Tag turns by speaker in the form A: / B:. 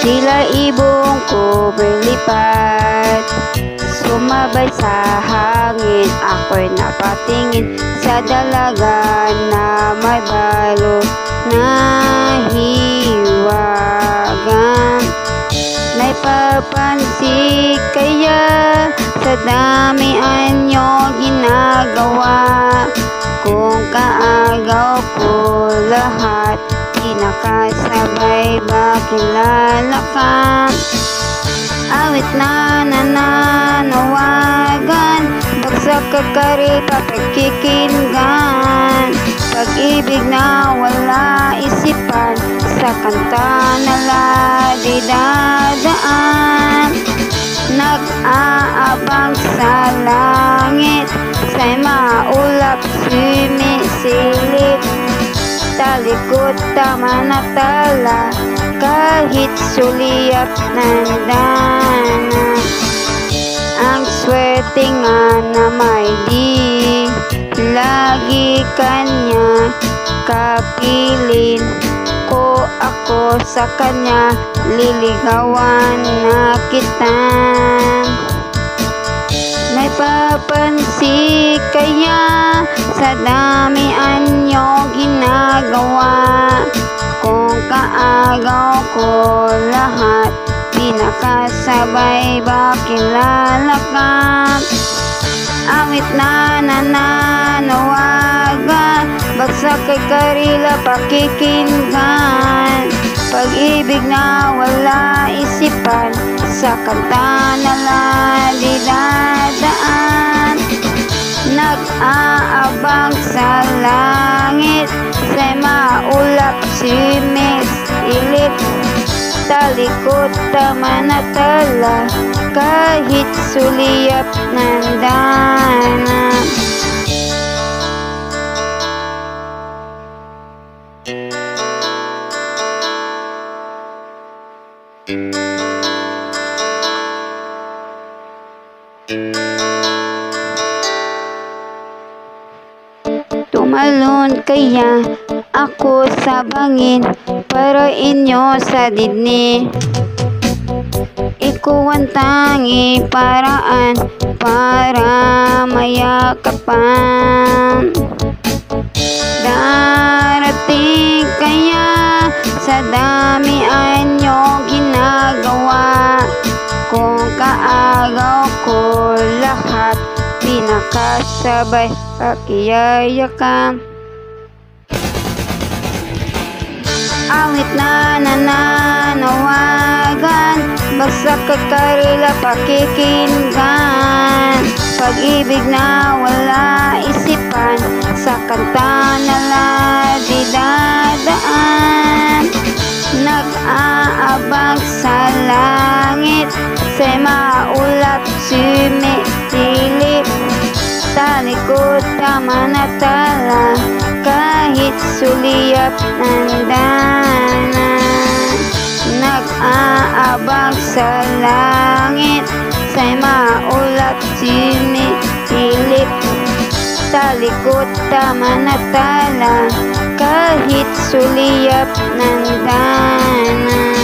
A: Tila ibong ko lumilipad, sumabay sa hangin. Ako'y napatingin sa dalaga na may balo na hiwagan. Naipapansin kaya sa dami anyo ginagawa, kung kaagaw ko lahat pinakasabay ba kilala ka? Awit na nananawagan, bagsak kakari papagkikinggan. Pag-ibig na wala isipan, sa kanta na lagi dadaan. Nag-aabang sa langit, sa'y maulap sumisilip. Talikod tama na tala, kahit suliyap ng dana. Ang swerte nga na may di lagi kanya kapilin ko, ako sa kanya liligawan na kita. Naipapansin kaya sa dami anyo ginagawa, kung kaagaw ko lahat pinakasabay ba kilala ka? Awit na nananawagan, bagsak kay karila pakikinggan. Pag-ibig na wala isipan, sa kanta na lagi dadaan. Nag-aabang sa langit, sa'y maulap sumisilip. Talikod tama na tala, kahit suliyap ng dana. Tumalon kaya ako sa bangin para inyo sa didni. Ikaw ang tangi paraan para mayakapan. Darating kaya sa dami anyo ginagawa, kung kaagaw ko lahat pinakasabay pakiyayakan. Awit na nananawagan, bagsak kakarila pakikinggan. Pag-ibig na wala isipan, sa kanta na lagi dadaan. Nag-aabang sa langit, sa'y maulap sumisilip. Talikod tama na tala, kahit suliyap ng dana. Nag-aabang sa langit, sa'y maulap sumisilip. Talikod tama na tala, kahit suliyap ng dana.